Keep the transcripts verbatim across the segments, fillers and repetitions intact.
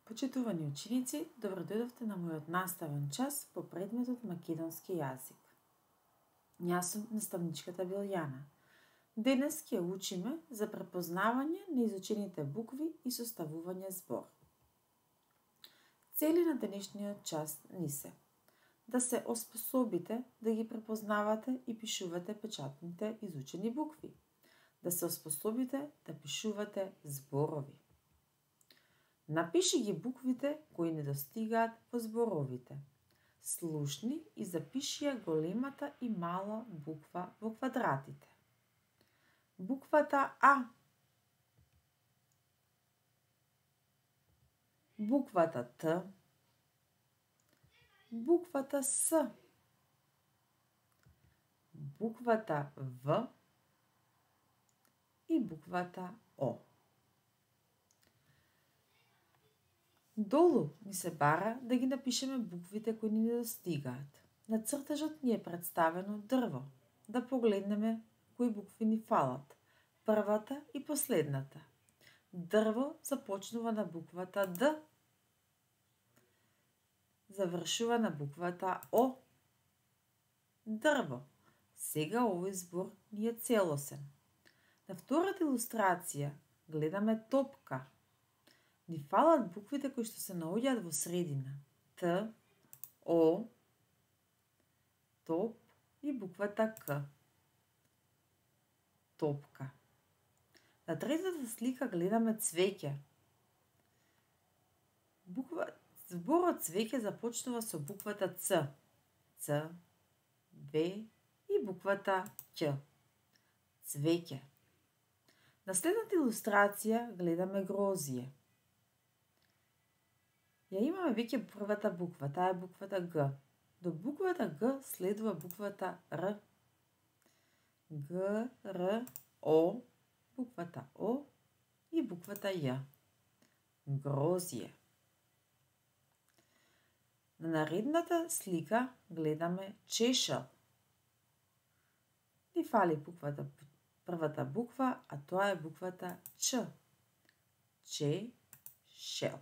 Почитувани ученици, добродојдовте на мојот наставен час по предметот македонски јазик. Јас сум наставничката Билјана. Денес ќе учиме за препознавање на изучените букви и составување збор. Цели на денешниот час ни се да се оспособите да ги препознавате и пишувате печатните изучени букви, да се оспособите да пишувате зборови. Напиши ги буквите кои не достигаат во зборовите. Слушни и запиши ја големата и мала буква во квадратите. Буквата А, буквата Т, буквата С, буквата В и буквата О. Долу ни се бара да ги напишеме буквите кои ни недостигаат. На цртежот ни е представено дрво. Да погледнеме кои букви ни фалат. Првата и последната. Дрво започнува на буквата Д. Завршува на буквата О. Дрво. Сега овој збор ни е целосен. На втората илустрација гледаме топка. Ни фалат буквите кои што се наоѓаат во средина. Т, О, топ и буквата К. Топка. На третата слика гледаме цвеќе. Буква... Зборот цвеќе започнува со буквата Ц. Ц, В и буквата Ќ. Цвеќе. На следната илустрација гледаме грозие. Ја имаме веќе првата буква, таа е буквата Г. До буквата Г следува буквата Р. Г, Р, О, буквата О и буквата Ј. Грозие. На наредната слика гледаме чешел. Ни фали буквата, првата буква, а тоа е буквата Ч. Че-шел.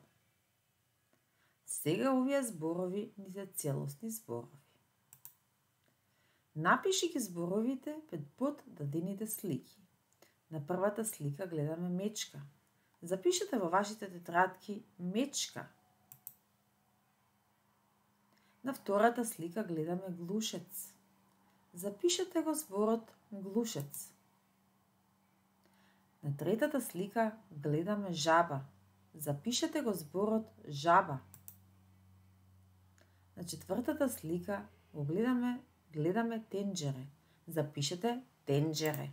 Сега овие зборови ни се целосни зборови. Напиши ги зборовите под дадените слики. На првата слика гледаме мечка. Запишете во вашите тетрадки мечка. На втората слика гледаме глушец. Запишете го зборот глушец. На третата слика гледаме жаба. Запишете го зборот жаба. На четвртата слика го гледаме, гледаме тенџере. Запишете тенџере.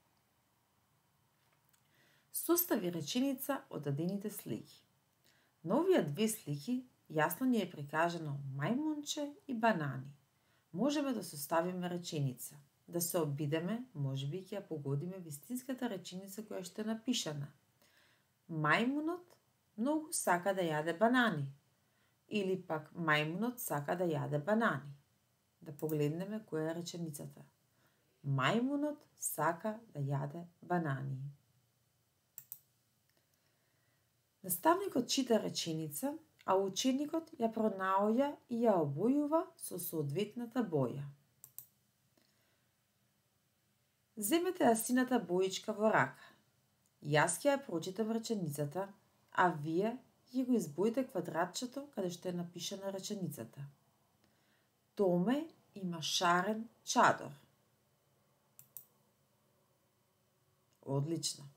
Состави реченица од дадените слики. На овие две слики јасно ни е прикажано мајмунче и банани. Можеме да составиме реченица. Да се обидеме, можеби ќе ја погодиме вистинската реченица која што е напишана. Мајмунот многу сака да јаде банани. Или пак мајмунот сака да јаде банани. Да погледнеме која е реченицата. Мајмунот сака да јаде банани. Наставникот чита реченица, а ученикот ја пронаоѓа и ја обојува со соодветната боја. Земете ја сината боичка во рака. Јас ќе ја прочитам реченицата, а вие ја го избоите квадратчето каде што е напишана реченицата. Томе има шарен чадор. Одлично.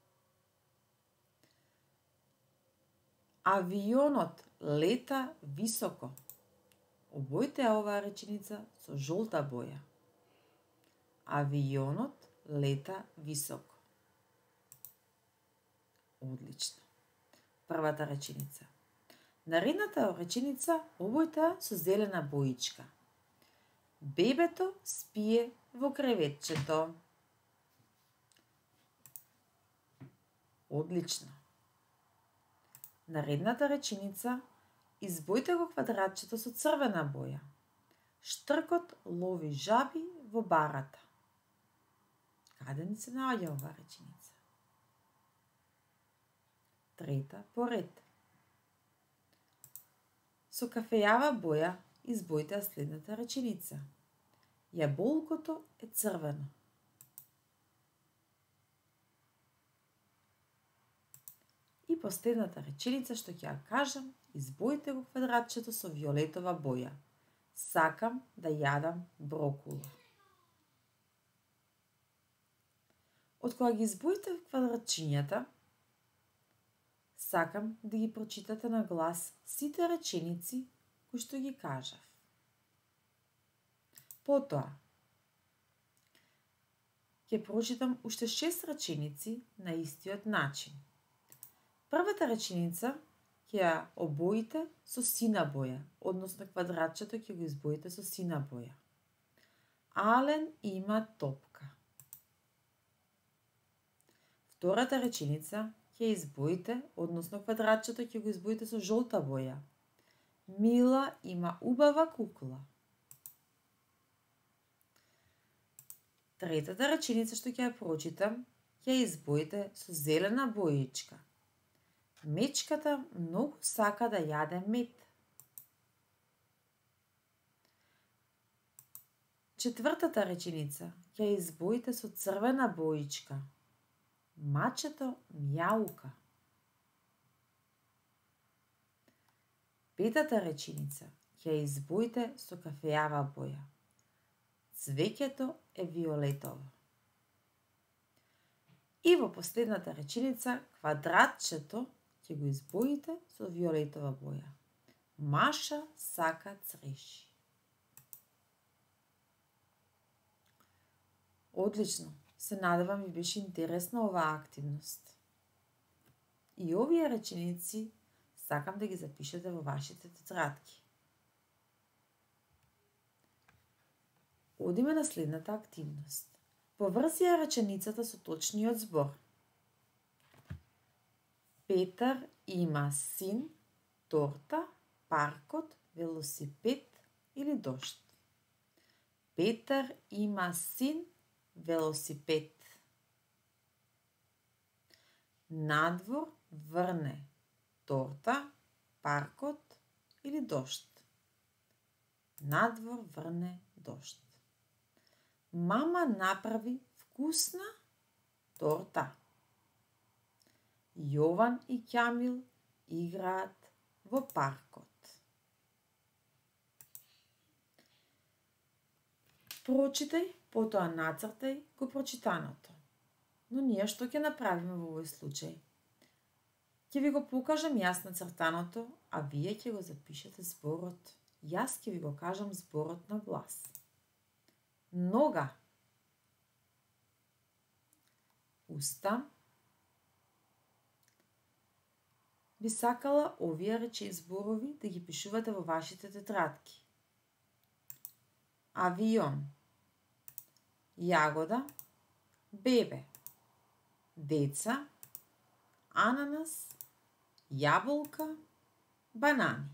Авионот лета високо. Обојте ја оваа реченица со жолта боја. Авионот лета високо. Одлично. Првата реченица. Наредната реченица обојте со зелена боичка. Бебето спие во креветчето. Одлично. Наредната реченица избојте го квадратчето со црвена боја. Штркот лови жаби во барата. Каде ни се наоѓа оваа реченица? Трета по ред. Со кафејава боја избојте следната реченица. Јаболкото е црвено. И последната реченица што ќе ја кажам, избојте го квадратчето со виолетова боја. Сакам да јадам брокула. Од кога ги избоите квадратчињата, сакам да ги прочитате на глас сите реченици кои што ги кажав. Потоа, ќе прочитам уште шест реченици на истиот начин. Првата реченица ќе ја обоите со сина боја, односно квадратчето ќе го избоите со сина боја. Ален има топка. Втората реченица ќе избоите, односно квадратчето ќе го избоите со жолта боја. Мила има убава кукла. Третата реченица што ќе ја прочитам, ќе ја избоите со зелена боичка. Мечката многу сака да јаде мед. Четвртата реченица ќе ја избоите со црвена боичка. Мачето мјаука. Петата реченица ќе ја избоите со кафејава боја. Цвеќето е виолетово. И во последната реченица, квадратчето ќе го избоите со виолетова боја. Маша сака цреши. Одлично, се надевам ви беше интересна оваа активност. И овие реченици сакам да ги запишете во вашите тетрадки. Одиме на следната активност. Поврзи ја реченицата со точниот збор. Петар има син, торта, паркот, велосипед или дожд. Петар има син, велосипед. Надвор врне торта, паркот или дожд. Надвор врне дожд. Мама направи вкусна торта. Јован и Ќамил играат во паркот. Прочитај, потоа нацртај го прочитаното. Но ние што ќе направиме во овој случај? Ќе ви го покажам јас нацртаното, а вие ќе го запишете зборот. Јас ќе ви го кажам зборот на глас. Нога. Уста. Би сакала овие речи зборови да ги пишувате во вашите тетрадки. Авион. Јагода. Бебе. Деца. Ананас. Јаболка. Банани.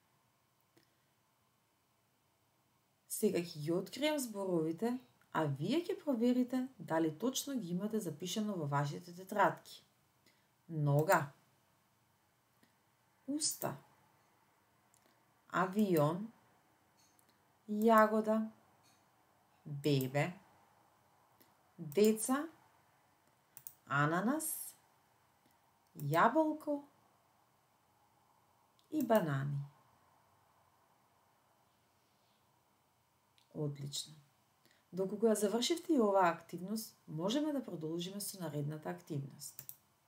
Сега ќе ги открием зборовите, а вие ќе проверите дали точно ги имате запишано во вашите тетрадки. Нога. Уста. Авион. Јагода. Бебе. Деца. Ананас. Јаболко и банани. Одлично. Доколку ја завршивте и оваа активност, можеме да продолжиме со наредната активност.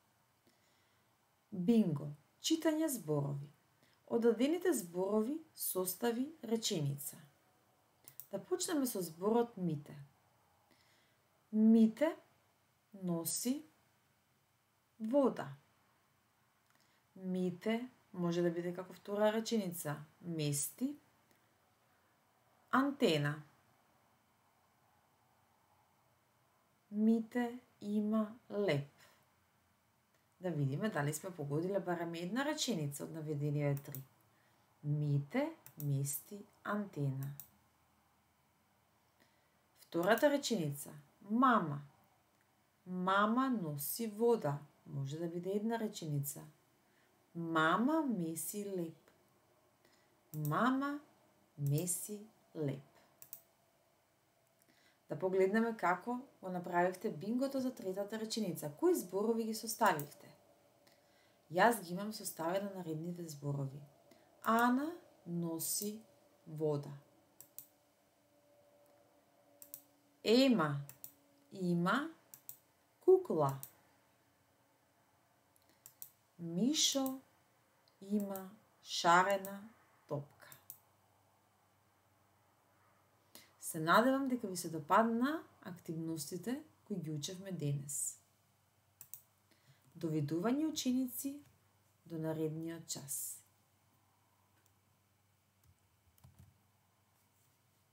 Бинго. Читање зборови. Од дадените зборови состави реченица. Да почнеме со зборот Мите. Мите носи вода. Мите може да биде како втора реченица. Мести антена. Мите има леп. Да видиме дали сме погодиле барем една реченица од наведениве три. Мите мести антена. Втората реченица. Мама. Мама носи вода. Може да биде една реченица. Мама меси леп. Мама меси леп. Да погледнеме како го направивте бингото за третата реченица. Кои зборови ги составивте? Јас ги имам составено наредните зборови. Ана носи вода. Ема има кукла. Мишо има шарена топка. Се надевам дека ви се допадна активностите кои ги учевме денес. Довидување ученици до наредниот час.